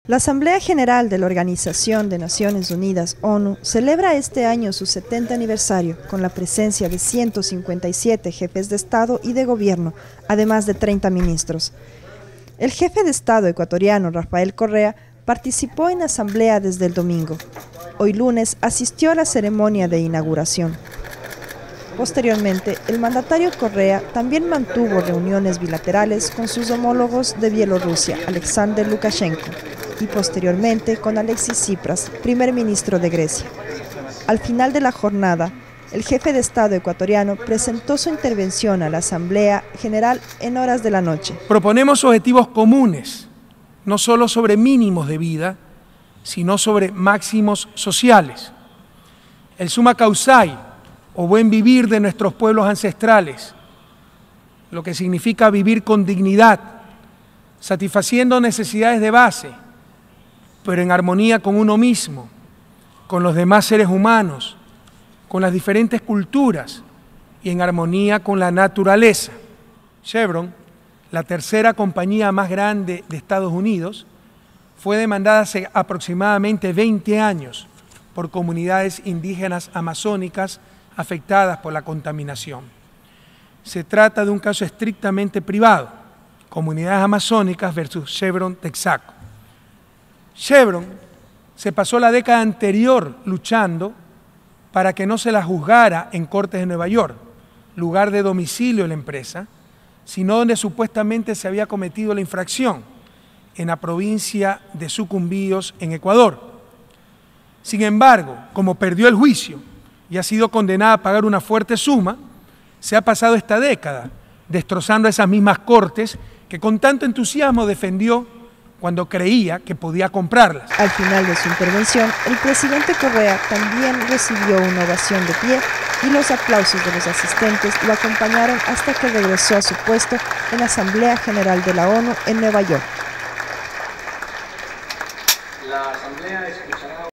La Asamblea General de la Organización de Naciones Unidas, ONU, celebra este año su 70 aniversario con la presencia de 157 jefes de Estado y de Gobierno, además de 30 ministros. El jefe de Estado ecuatoriano, Rafael Correa, participó en la asamblea desde el domingo. Hoy lunes asistió a la ceremonia de inauguración. Posteriormente, el mandatario Correa también mantuvo reuniones bilaterales con sus homólogos de Bielorrusia, Alexander Lukashenko, y posteriormente con Alexis Tsipras, primer ministro de Grecia. Al final de la jornada, el jefe de Estado ecuatoriano presentó su intervención a la Asamblea General en horas de la noche. Proponemos objetivos comunes, no solo sobre mínimos de vida, sino sobre máximos sociales. El summa causae, o buen vivir de nuestros pueblos ancestrales, lo que significa vivir con dignidad, satisfaciendo necesidades de base, pero en armonía con uno mismo, con los demás seres humanos, con las diferentes culturas y en armonía con la naturaleza. Chevron, la tercera compañía más grande de Estados Unidos, fue demandada hace aproximadamente 20 años por comunidades indígenas amazónicas afectadas por la contaminación. Se trata de un caso estrictamente privado, comunidades amazónicas versus Chevron Texaco. Chevron se pasó la década anterior luchando para que no se la juzgara en cortes de Nueva York, lugar de domicilio de la empresa, sino donde supuestamente se había cometido la infracción, en la provincia de Sucumbíos, en Ecuador. Sin embargo, como perdió el juicio y ha sido condenada a pagar una fuerte suma, se ha pasado esta década destrozando esas mismas cortes que con tanto entusiasmo defendió cuando creía que podía comprarlas. Al final de su intervención, el presidente Correa también recibió una ovación de pie y los aplausos de los asistentes lo acompañaron hasta que regresó a su puesto en la Asamblea General de la ONU en Nueva York. La asamblea escuchará